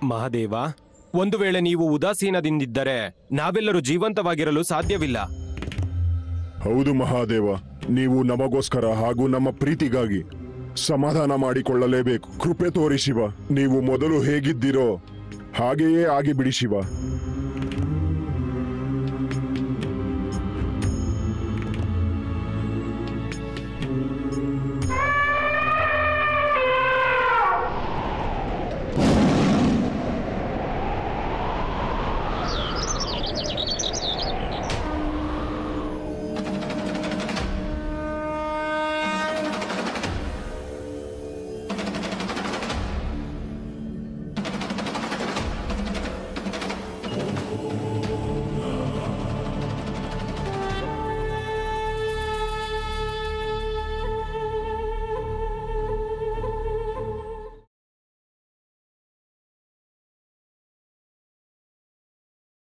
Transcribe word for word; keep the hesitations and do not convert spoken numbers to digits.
ಮಹಾದೇವ, ಒಂದು ವೇಳೆ ನೀವು ಉದಾಸೀನದಿಂದಿದ್ದರೆ ನಾವೆಲ್ಲರೂ ಜೀವಂತವಾಗಿರಲು ಸಾಧ್ಯವಿಲ್ಲ. ಹೌದು ಮಹಾದೇವ, ನೀವು ನಮಗೋಸ್ಕರ ಹಾಗೂ ನಮ್ಮ ಪ್ರೀತಿಗಾಗಿ ಸಮಾಧಾನ ಮಾಡಿಕೊಳ್ಳಲೇಬೇಕು. ಕೃಪೆ ತೋರಿ ಶಿವ. ನೀವು ಮೊದಲು ಹೇಗಿದ್ದೀರೋ ಹಾಗೆಯೇ ಆಗಿಬಿಡಿ ಶಿವ.